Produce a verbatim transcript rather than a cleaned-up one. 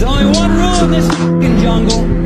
There's only one rule in this f***ing jungle.